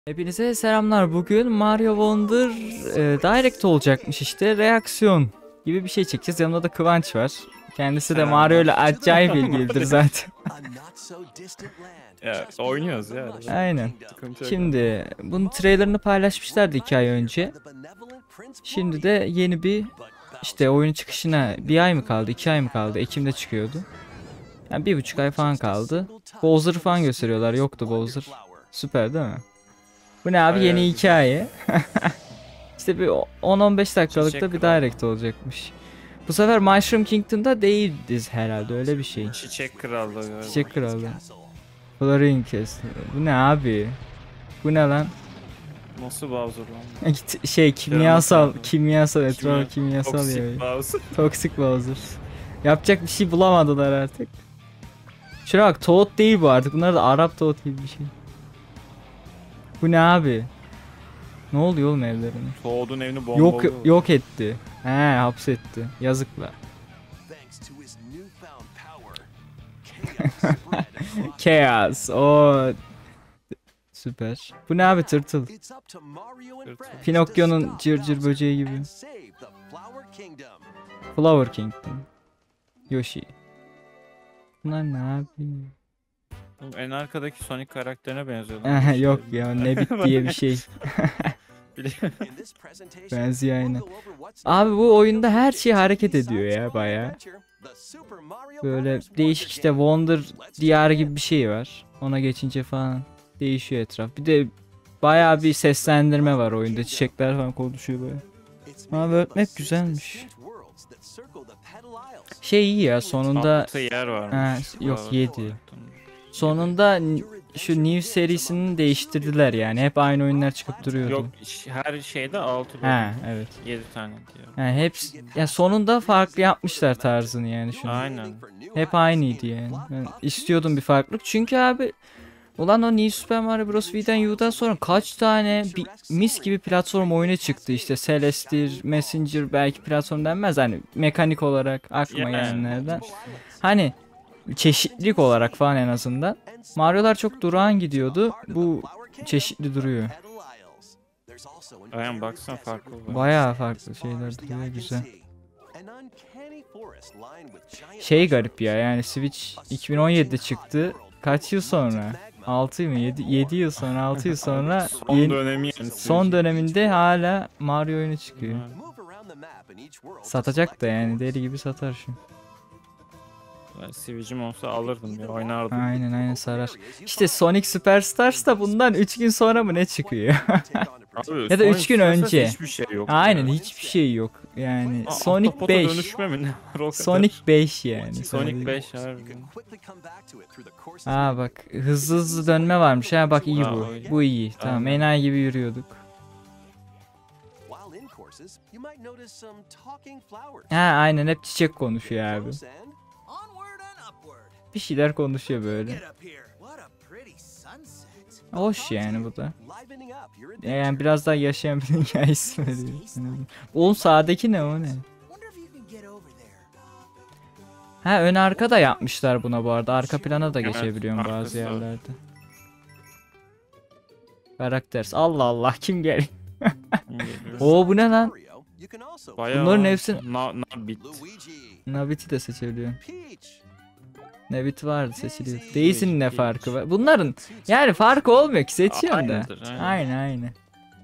Hepinize selamlar. Bugün Mario Wonder Direct olacakmış işte. Reaksiyon gibi bir şey çekeceğiz. Yanımda da Kıvanç var. Kendisi de Mario ile acayip ilgilidir zaten. Ya oynuyoruz ya. Aynen. Şimdi bunun trailerını paylaşmışlardı 2 ay önce. Şimdi de yeni bir işte oyun çıkışına 1 ay mı kaldı, 2 ay mı kaldı? Ekim'de çıkıyordu. Yani 1,5 ay falan kaldı. Bowser'ı falan gösteriyorlar. Yoktu Bowser. Süper değil mi? Bu ne abi, Bayağı yeni güzel. hikaye. İşte bir 10-15 dakikalıkta Çiçek bir kralı. direct olacakmış. Bu sefer Mushroom Kingdom'da değiliz herhalde, öyle bir şey. Çiçek krallığı galiba. Çiçek Kralı. Florian Castle. Bu ne abi? Bu ne lan? Nasıl Bowser lan? Kimyasal Kimya. etrafı kimyasal Toxic ya. Bowser. Toxic Bowser. Yapacak bir şey bulamadılar artık. Şuna bak, Toad değil bu artık. Bunlar da Arap Toad gibi bir şey. Bu ne abi? Ne oluyor oğlum evlerine? Toad'un evini bombalıyor. Yok etti. He, hapsetti. Yazıklar. Chaos. O süper. Bu ne abi, tırtıl? Pinokyo'nun cırcır böceği gibi. Flower Kingdom. Yoshi. Bunlar ne abi? En arkadaki Sonic karakterine benziyor lan. Yok ya, Nebit diye bir şey. Benziyor aynen. Abi bu oyunda her şey hareket ediyor ya baya. Böyle değişik işte Wonder diyarı gibi bir şey var. Ona geçince falan değişiyor etraf. Bir de baya bir seslendirme var oyunda. Çiçekler falan konuşuyor böyle. Ama böyle map güzelmiş. Şey iyi ya sonunda. Altı yer varmış. Ha, yok, Flower 7. olarak. Sonunda şu New serisini değiştirdiler yani. Hep aynı oyunlar çıkıp duruyordu. Yok, her şeyde 6 Ha evet. 7 tane diyor. Yani hepsi ya, sonunda farklı yapmışlar tarzını yani şunu. Aynen. Hep aynıydı yani. Ben istiyordum bir farklılık. Çünkü abi ulan o New Super Mario Bros. V'den U'dan sonra kaç tane bir mis gibi platform oyunu çıktı işte. Celeste'dir, Messenger, belki platform denmez hani mekanik olarak aklıma gelenlerden. Hani çeşitlilik olarak falan en azından. Mario'lar çok durağan gidiyordu. Bu çeşitli duruyor. Aynen, baksana farklı. Bayağı farklı şeyler duruyor, güzel. Şey garip ya, yani Switch 2017'de çıktı. Kaç yıl sonra? 6 mı? 7 yıl sonra, 6 yıl sonra Son dönemi yani. son döneminde hala Mario oyunu çıkıyor. Satacak da yani, deli gibi satar şu. Ben Switch'im olsa alırdım ya, oynardım. Aynen sarar. İşte Sonic Superstars da bundan 3 gün sonra mı ne çıkıyor? Abi, Ya da 3 gün Sonic önce. hiçbir şey yok. Aynen ya. hiçbir şey yok. Yani Sonic Ahtapota 5. dönüşme mi ne var o kadar? Sonic 5 yani. Sonic 5 harbi. Aa bak, hızlı hızlı dönme varmış. Ha bak, iyi bu. Bu iyi. Tamam, Aynen. enayi gibi yürüyorduk. Ha aynen, hep çiçek konuşuyor abi. Bir şeyler konuşuyor böyle. Hoş yani bu da. Yani biraz daha yaşayan bir hikayesi veriyor. Oğlum sağdaki ne, o ne? Ha, ön arka da yapmışlar buna bu arada. Arka plana da Evet, geçebiliyorum bazı arkası. yerlerde. Karakters. Allah Allah, kim gel? Oo, bu ne lan? Bayağı Bunların hepsini- Nabbit. Nabbit'i de seçebiliyorum. Nabbit vardı, seçiliyor. Daisy ne farkı var? Bunların yani farkı olmuyor ki, seçiyorsun da. Aynıdır, aynen. Aynen.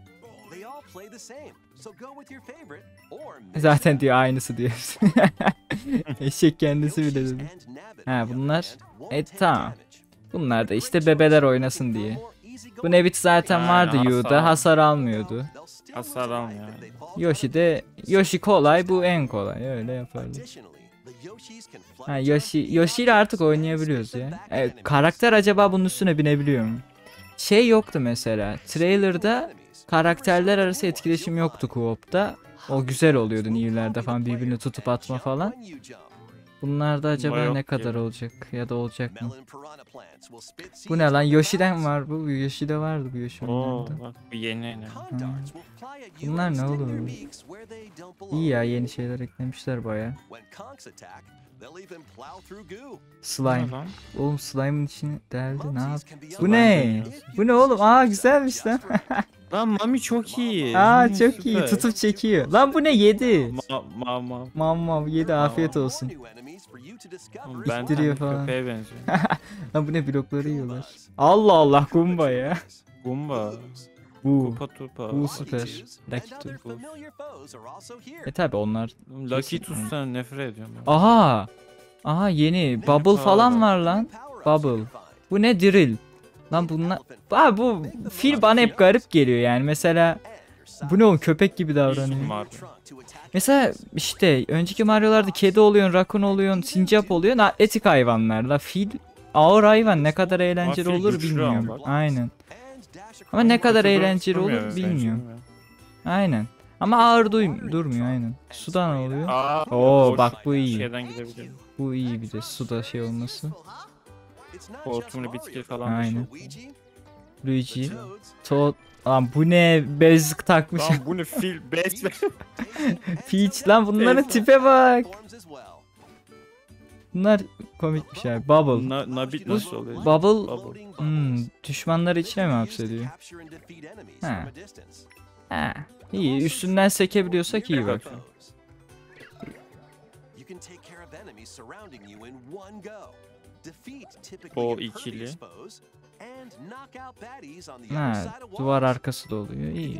Zaten diyor aynısı diyor. Eşek kendisi bile dedi. Ha bunlar. Tamam. Bunlar da işte bebeler oynasın diye. Bu Nabbit zaten Aynen, vardı hasar Yu'da, hasar almıyordu. Hasar almıyor. Yoshi kolay, bu en kolay, öyle yaparlar. Ha Yoshi ile artık oynayabiliyoruz ya. Karakter acaba bunun üstüne binebiliyor mu? Şey yoktu mesela. Trailer'da karakterler arası etkileşim yoktu co-op'ta. O güzel oluyordu New'lerde falan, birbirini tutup atma falan. Bunlarda acaba yok ne kadar gibi. olacak ya da olacak mı? Bu ne lan? Yoshi'den var bu. Yoshi'de vardı bu Yoshi Oo oyunlarında. bak bu yeni ne? Bunlar ne oğlum? İyi ya, yeni şeyler eklemişler baya. Slime. Ne lan? Oğlum slime'ın içini deldi. Ne yap? Bu Slime ne? deniyorsun. Bu ne oğlum? Aa güzelmiş lan. Lan Mami çok iyi. Aa Mami çok iyi. süper. Tutup çekiyor. Lan bu ne? Yedi. Ma. Mamma yedi, afiyet olsun. Ben İttiriyor tane falan. köpeğe benziyor. Lan bu ne? Blokları yiyorlar. Allah Allah, Goomba ya. Gumba. Bu. Kupa tupa. Bu süper. Lucky Tooth. Tabi onlar. Lucky Tooth'tan nefret ediyorum. ben. Aha. Aha yeni. Bubble falan var lan. Bubble. Bu ne? Drill. Lan bunlar. Abi bu fil bana hep garip geliyor yani. Mesela bu ne oğlum, köpek gibi davranıyor. Mario. Mesela işte önceki Mario'larda kedi oluyorsun, rakun oluyorsun, sincap oluyorsun, atletik hayvanlarla. Fil ağır hayvan, ne kadar eğlenceli Fil olur güçlü bilmiyorum. ama bak. Aynen. Ama ne kadar Kötü eğlenceli durmuyor, olur ben bilmiyorum. sevmiyorum. Aynen. Ama ağır durmuyor aynen. Suda ne oluyor? Aa, Oo, boş bak bu iyi. Şeyden gidebilirim. Bu iyi, bir de suda şey olması. Hortumlu bitki falan. Aynen. Luigi. Toad. Lan bu ne? Bez takmış. Lan bu ne fil besle. Peach lan, bunların Bez- tipe bak. Bunlar komikmiş abi. Bubble. Nabit nasıl oluyor? Bubble. Bubble. Düşmanları içine mi hapsediyor? Ha. Ha. İyi, üstünden sekebiliyorsak iyi bak. O ikili. Ha, duvar arkası da oluyor. İyi.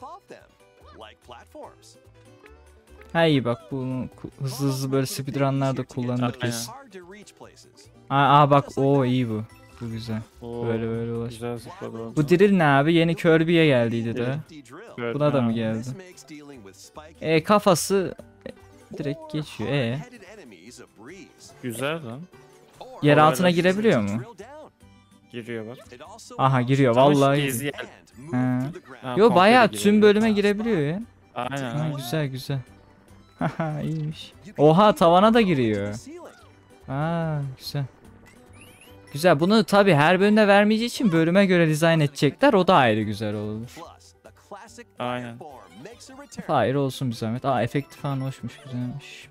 Ha iyi bak, bunu hızlı hızlı böyle speedrunlarda kullanılır Aynen. kesin. Aa bak, o iyi bu. Bu güzel. Oo, Böyle ulaş. güzel zıpladı o. Bu drill ne abi? Yeni Kirby'ye geldiydi de. Evet, Buna da ha. mı geldi? Kafası direkt geçiyor. Güzel lan. Yer Kolay altına da girebiliyor mu? Giriyor bak. Aha giriyor Ama vallahi. gezi yer. Ha. Ha, Yo komple bayağı giriyor. tüm bölüme girebiliyor ya. Aynen. Ha, aynen. güzel güzel. Haha iyiymiş. Oha, tavana da giriyor. Aa güzel. Güzel, bunu tabi her bölümde vermeyeceği için bölüme göre dizayn edecekler, o da ayrı güzel olur. Aynen. Hayır olsun bir zahmet. Aa efekti falan hoşmuş, güzelmiş.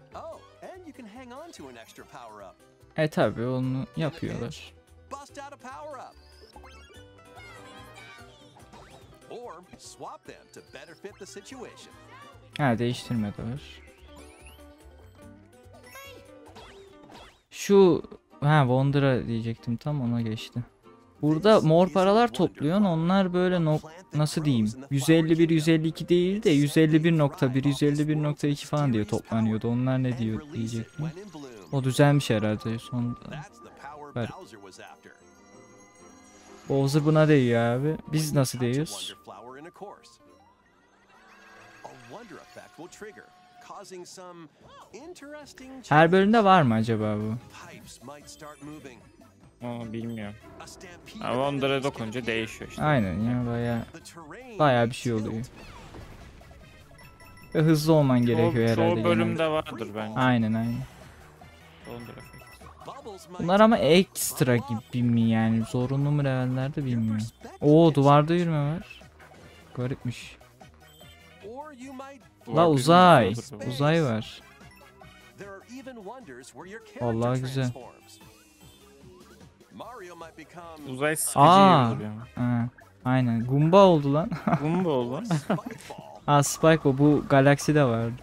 Tabi onu yapıyorlar. Ha, değiştirme de var. Şu Wonder'a diyecektim, tam ona geçti. Burada mor paralar topluyorsun. Onlar böyle nasıl diyeyim? 151 152 değil de 151.1 151.2 falan diye toplanıyordu. Onlar ne diyor diyecektim. O düzelmiş herhalde sonunda. Ver. Bowser buna değiyor abi. Biz nasıl değiyoruz? Her bölümde var mı acaba bu? Aa, bilmiyorum. Ama onlara dokununca değişiyor işte. Aynen ya, baya bir şey oluyor. Ve hızlı olman gerekiyor herhalde. Çoğu bölümde vardır bence. Aynen. Wonder Effect. Bunlar ama ekstra gibi mi yani? Zorunlu mu levellerde bilmiyorum. Oo, duvarda yürüme var. Garipmiş. La uzay. Uzay var. Vallahi güzel. Uzay sıkıcı Aa. gibi duruyor. Ha, aynen. Goomba oldu lan. Gumba oldu. Aa Spike, o bu galakside vardı.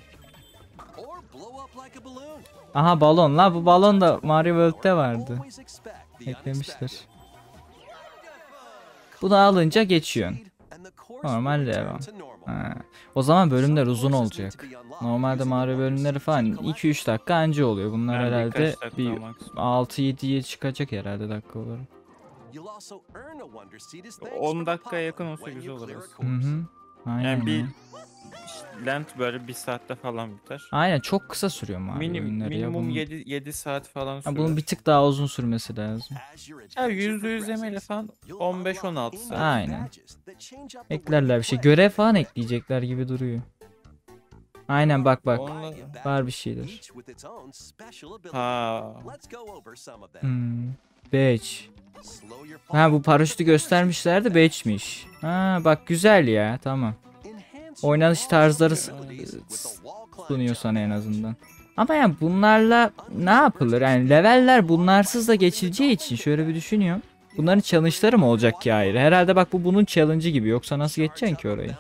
Aha balon la, bu balon da Mario World'de vardı. Eklemişler. Bunu alınca geçiyorsun. Normal devam. Ha. O zaman bölümler uzun olacak. Normalde Mario bölümleri falan 2-3 dakika anca oluyor. Bunlar Yani herhalde birkaç dakika bir maksimum. 6-7'ye çıkacak herhalde dakika olarak. 10 dakikaya yakın olsa güzel olur aslında. Hı. Aynen. Yani bir ya. Land böyle 1 saatte falan biter. Aynen, çok kısa sürüyor Mario oyunları ya. Minimum Bunun, 7 saat falan sürer. bunun bir tık daha uzun sürmesi lazım. Ya %100 emeyle falan 15-16 Ah. saat. Aynen. Eklerler bir şey. Görev falan ekleyecekler gibi duruyor. Aynen bak bak. Onunla... Var bir şeyler. Ha. Badge. Ha bu paraşütü göstermişlerdi, badge'miş. Ha bak güzel ya, tamam. Oynanış tarzları sunuyor sana en azından. Ama yani bunlarla ne yapılır? Yani leveller bunlarsız da geçileceği için şöyle bir düşünüyorum. Bunların challenge'ları mı olacak ki ayrı? Herhalde bak bu bunun challenge'ı gibi. Yoksa nasıl geçeceksin ki orayı?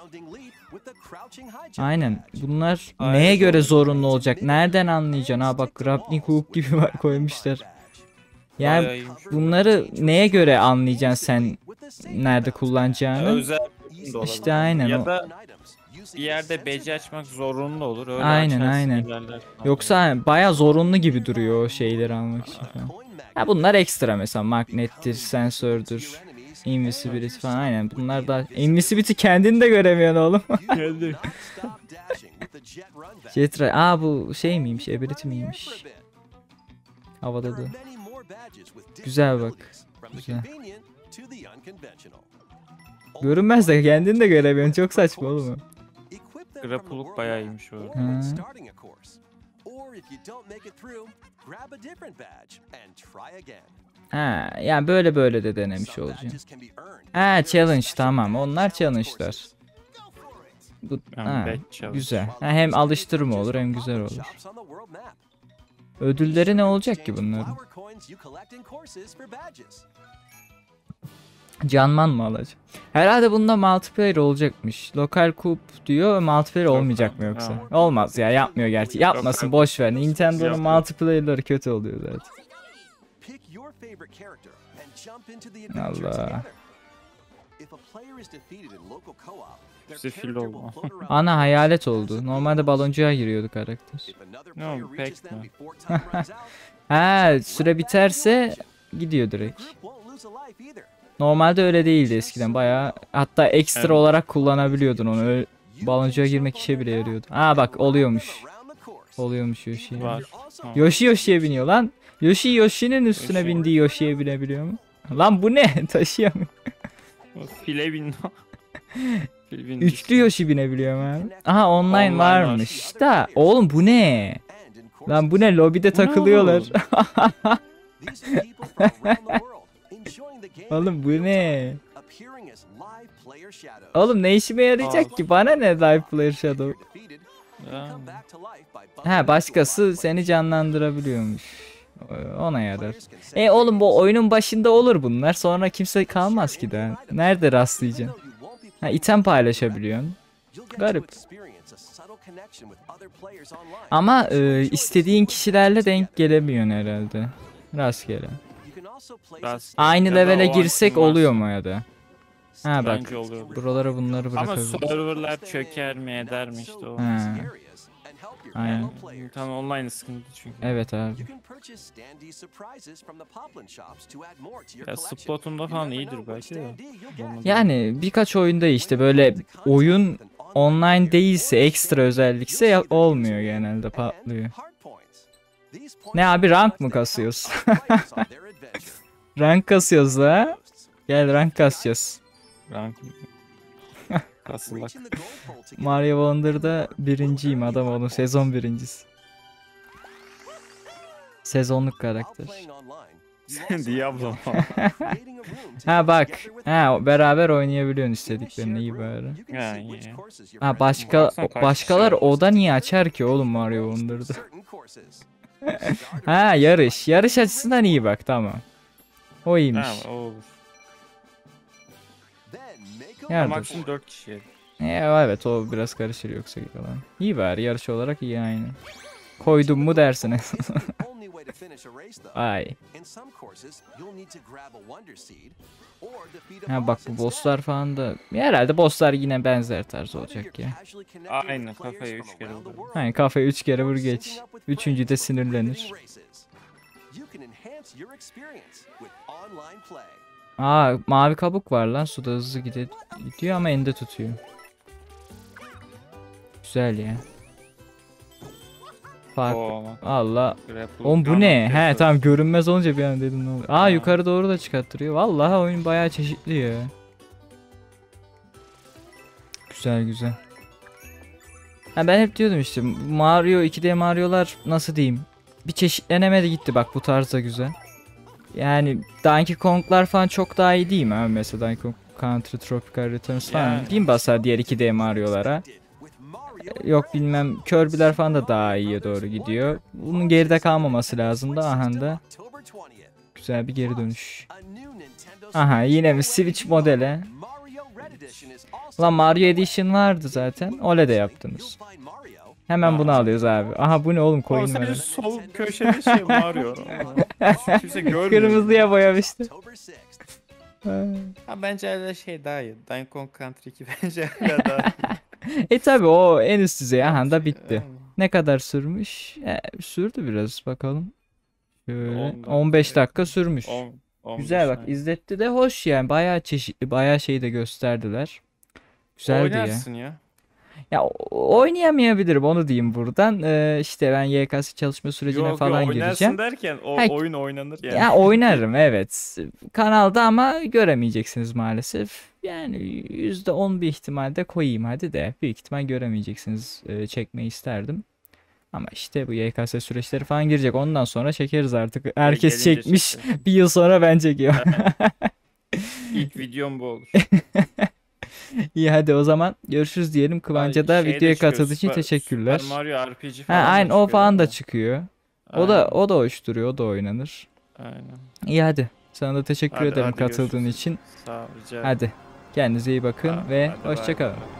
Aynen. Bunlar neye göre zorunlu olacak? Nereden anlayacaksın? Ha bak grappling hook gibi var, koymuşlar. Yani bunları neye göre anlayacaksın sen nerede kullanacağını? Özel de olabilir. İşte aynen Ya o. da bir yerde beci açmak zorunlu olur. Öyle Aynen, açarsın, aynen. ilerlersin. Yoksa baya zorunlu gibi duruyor o şeyleri almak için falan. Ha bunlar ekstra, mesela magnettir, sensördür, invisibility falan, aynen bunlar da. Invisibility kendini de göremiyorsun oğlum. Geldi. Jetra, aa bu şey miymiş, ability miymiş? Havada da. Güzel bak. Güzel. Görünmez de kendini de göremiyorsun, çok saçma oğlum. Grappuluk bayağı iyiymiş o. Ha. Ha, yani böyle böyle de denemiş olacağım. Ha challenge, tamam, onlar challenge'lar. Bu ha, güzel. Ha, hem alıştırma olur hem güzel olur. Ödülleri ne olacak ki bunların? Canman mı alacak? Herhalde bunda multiplayer olacakmış. Lokal coup diyor, multiplayer olmayacak mı yoksa? Olmaz ya, yapmıyor gerçi. Yapmasın, boş ver. Nintendon'un multiplayer'ları kötü oluyor zaten. Allah. Sefil oldu. Ana hayalet oldu. Normalde baloncuğa giriyordu karakter. Ne oldu pek mi? Ha, süre biterse gidiyor direkt. Normalde öyle değildi eskiden, bayağı, hatta ekstra Evet. olarak kullanabiliyordun onu. Öyle, baloncuğa girmek işe bile yarıyordu. Ha bak oluyormuş. Oluyormuş Yoshi'ye. Var. Tamam. Yoshi Yoshi'ye biniyor lan. Yoshi Yoshi'nin üstüne Yoshi. bindiği Yoshi'ye binebiliyor mu? Lan bu ne? Taşıyamıyor. File bin. Fil bin. Üçlü Yoshi binebiliyor mu abi? Aha online Online var. varmış. Da oğlum bu ne? Lan bu ne? Lobide takılıyorlar. Oğlum bu ne? Oğlum ne işime yarayacak ki? Bana ne Live Player Shadow? Ha başkası seni canlandırabiliyormuş. Ona yarar. Oğlum bu oyunun başında olur bunlar. Sonra kimse kalmaz ki daha. Nerede rastlayacaksın? Ha item paylaşabiliyorsun. Garip. Ama istediğin kişilerle denk gelemiyorsun herhalde. Rastgele. Aynı levele girsek oluyor mu ya da? Ha bak. Bence oluyor. Buralara bunları Ama bırakabiliriz. serverlar çöker mi eder mi işte o. Ha. Aynen. Tam online sıkıntı çünkü. Evet abi. Ya Splatoon'da falan iyidir belki de. Yani birkaç oyunda işte böyle oyun online değilse, ekstra özellikse olmuyor, genelde patlıyor. Ne abi, rank mı kasıyoruz? Rank kasıyoruz ha? Gel rank kasacağız. Rank. Kasılak. Mario Wonder'da birinciyim adam, onun sezon birincisi. Sezonluk karakter. Diablo. Ha bak. Ha beraber oynayabiliyorsun istediklerini, iyi bari. Ha iyi. Ha Baksana başkalar kaç kişi oda niye açar ki oğlum Mario Wonder'da? Ha yarış. Yarış açısından iyi bak, tamam. O iyiymiş. Ha o olur. Yardır. Maksimum 4 kişi. Evet o biraz karışır yoksa falan. İyi bari, yarış olarak iyi aynı. Koydum mu dersiniz. Ay. Ha bak bu bosslar falan da herhalde bosslar yine benzer tarz olacak ya. Aynen, kafaya 3 kere vurdu. Hani kafayı 3 kere vur geç. Üçüncü de sinirlenir. Aa mavi kabuk var lan, suda hızlı gidiyor ama ende tutuyor. Güzel ya. Oo, Allah. grapple Oğlum bu gun ne? atıyor. He tamam, görünmez olunca bir an dedim ne oluyor. Aa yukarı doğru da çıkarttırıyor. Vallahi oyun bayağı çeşitli ya. Güzel güzel. Ha, ben hep diyordum işte Mario 2D Mario'lar nasıl diyeyim, bir çeşitlenemedi gitti bak, bu tarzda güzel. Yani Donkey Kong'lar falan çok daha iyi değil mi abi, mesela Donkey Kong Country Tropical Returns falan Yani. bin basar diğer 2D Mario'lara. Yok bilmem Kirby'ler falan da daha iyiye doğru gidiyor. Bunun geride kalmaması lazım da, aha da güzel bir geri dönüş. Aha yine mi Switch modele? Ulan Mario Edition vardı zaten. OLED'e yaptınız. Hemen bunu alıyoruz abi. Aha bu ne oğlum, Oğlum coin sadece var. sol köşede şey Mario. Kimse görmüyor. Kırmızıya boyamıştı. Ha, bence öyle şey daha iyi. Donkey Kong Country 2 bence hala daha iyi. Tabi o en üst düzey, aha da bitti. Yani, Ne kadar sürmüş? Sürdü biraz bakalım. Şöyle 10 dakika 15 dakika yakın. sürmüş. 15 Güzel bak, aynen. izletti de hoş yani, bayağı çeşitli, bayağı şey de gösterdiler. Güzeldi ya. Oynarsın ya. Ya oynayamayabilirim, onu diyeyim buradan. İşte ben YKS çalışma sürecine Yok falan oynarsın gireceğim. derken o Ha, oyun oynanır yani. ya oynarım evet. Kanalda ama göremeyeceksiniz maalesef. Yani %10 bir ihtimalde koyayım hadi de. Büyük ihtimal göremeyeceksiniz. Çekmeyi isterdim. Ama işte bu YKS süreçleri falan girecek. Ondan sonra çekeriz artık. Herkes Gelince çekmiş. çekeriz. Bir yıl sonra ben çekiyorum. İlk videom bu olur. İyi hadi o zaman görüşürüz diyelim. Kıvanç'a da Şey de videoya çıkıyor. katıldığı için teşekkürler. Super Mario RPG Ha, falan da aynen o çıkıyor falan da ama. çıkıyor. Aynen. O da hoş duruyor. O da oynanır. Aynen. İyi hadi. Sana da teşekkür Hadi ederim hadi katıldığın görüşürüz. için. Sağ ol rica ederim. Hadi. Kendinize iyi bakın Tamam, ve hadi bay hoşça kalın. bay.